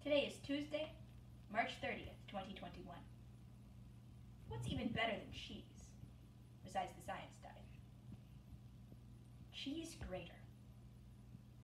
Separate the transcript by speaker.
Speaker 1: Today is Tuesday, March 30th, 2021. What's even better than cheese, besides the science diet? Cheese grater.